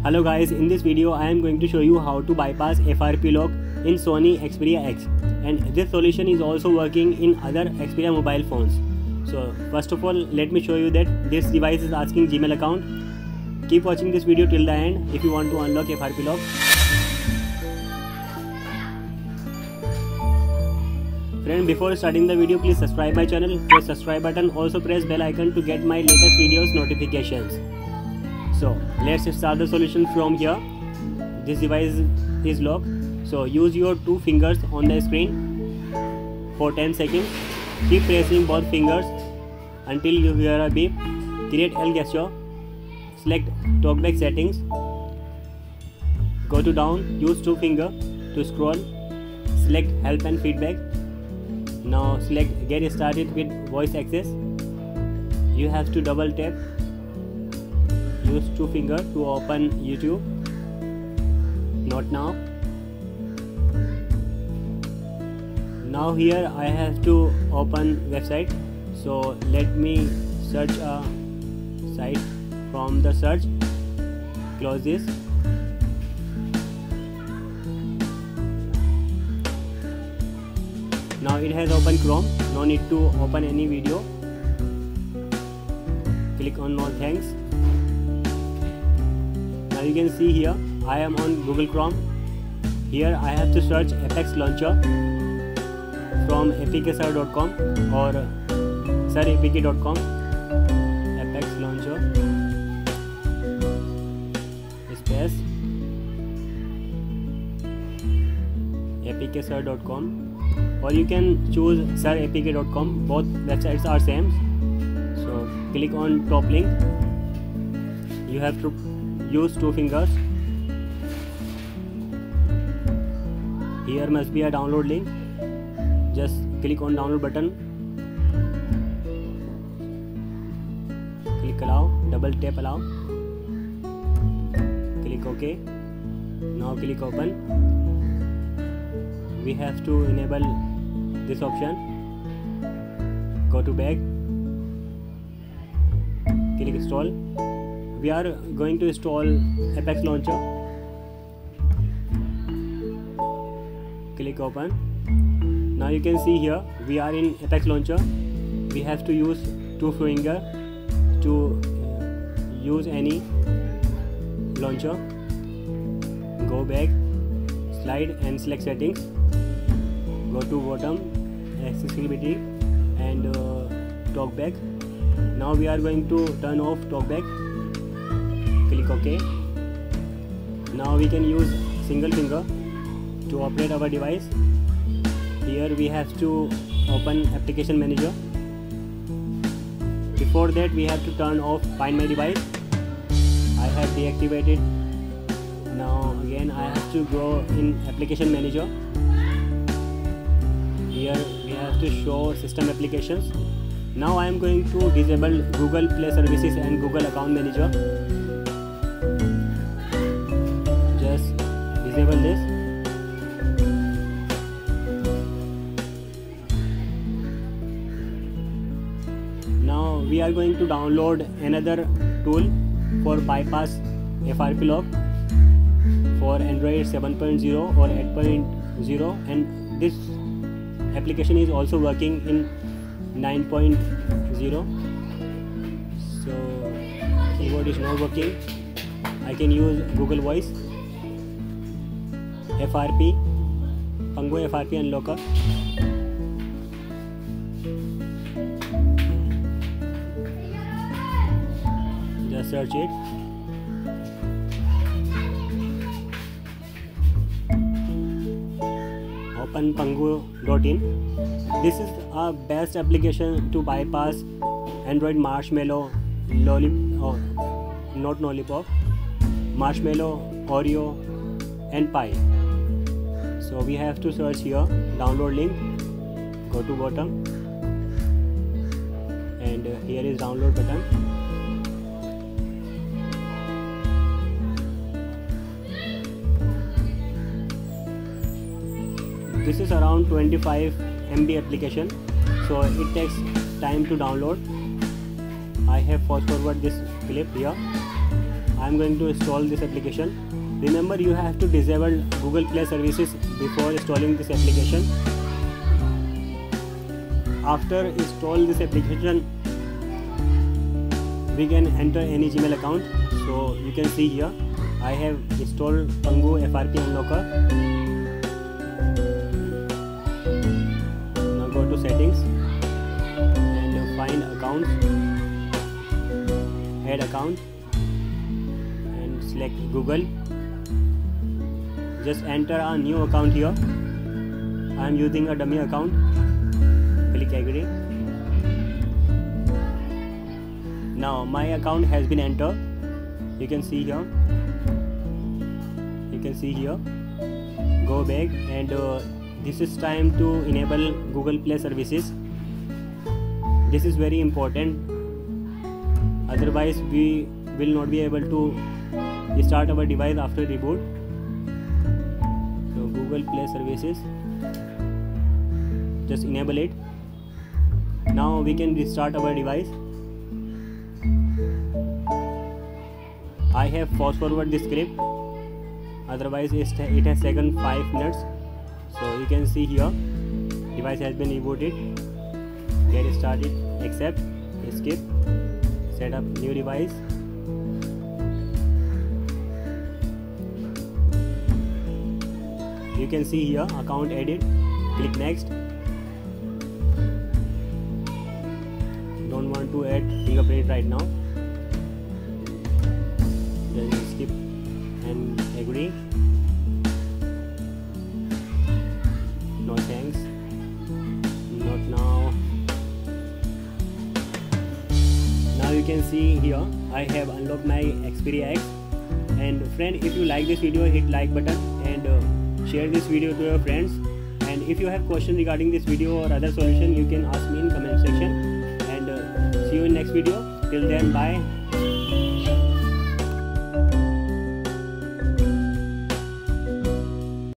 Hello guys, in this video I am going to show you how to bypass FRP lock in Sony Xperia X, and this solution is also working in other Xperia mobile phones. So first of all, let me show you that this device is asking Gmail account. Keep watching this video till the end if you want to unlock FRP lock. Friend, before starting the video, please subscribe my channel, press subscribe button, also press bell icon to get my latest videos notifications. So let's start the solution from here. This device is locked, so use your two fingers on the screen for 10 seconds. Keep pressing both fingers until you hear a beep. Create L gesture. Select talkback settings. Go to down, use two fingers to scroll. Select help and feedback. Now select get started with voice access. You have to double tap. Use two fingers to open YouTube. Not now. Now here I have to open website. So let me search a site from the search. Close this. Now it has opened Chrome. No need to open any video. Click on no thanks. Now you can see here I am on Google Chrome. Here I have to search Apex Launcher from apksir.com or sirapk.com. Apex Launcher space apksir.com, or you can choose sirapk.com. Both websites are same. So click on top link. You have to use two fingers. Here must be a download link. Just click on download button. Click allow, double tap allow. Click OK. Now click open. We have to enable this option. Go to back. Click install. We are going to install Apex Launcher. Click open. Now you can see here we are in Apex Launcher. We have to use two fingers to use any launcher. Go back, slide and select settings. Go to bottom, accessibility and talkback. Now we are going to turn off talkback. Click OK. Now we can use single finger to operate our device. Here we have to open application manager. Before that we have to turn off Find My Device. I have deactivated. Now again I have to go in application manager. Here we have to show system applications. Now I am going to disable Google Play Services and Google Account Manager. Just disable this. Now we are going to download another tool for bypass FRP lock for Android 7.0 or 8.0, and this application is also working in 9.0. So keyboard is not working. I can use Google Voice, FRP, Pango FRP Unlocker. Just search it. Open pango.in. This is a best application to bypass Android Marshmallow, not Lollipop, Marshmallow, Oreo and Pie. So we have to search here, download link, go to bottom, and here is download button. This is around 25 MB application, so it takes time to download. I have fast forward this clip here. I'm going to install this application. Remember, you have to disable Google Play services before installing this application. After install this application, we can enter any Gmail account. So you can see here I have installed Pangu FRP Unlocker. Now go to settings and find accounts, add account and select Google. Just enter a new account here. I am using a dummy account. Click agree. Now my account has been entered. You can see here. Go back and this is time to enable Google Play services. This is very important. Otherwise we will not be able to start our device after reboot. So Google Play services, just enable it. Now we can restart our device. I have fast forward this script, otherwise it has taken 5 minutes. So you can see here device has been rebooted. Get started, accept, skip, set up new device. You can see here account added. Click next. Don't want to add fingerprint right now. Then skip and agree. No thanks. Not now. Now you can see here I have unlocked my Xperia X. And friend, if you like this video, hit like button and share this video to your friends. And if you have questions regarding this video or other solution, you can ask me in comment section. And see you in next video. Till then, bye.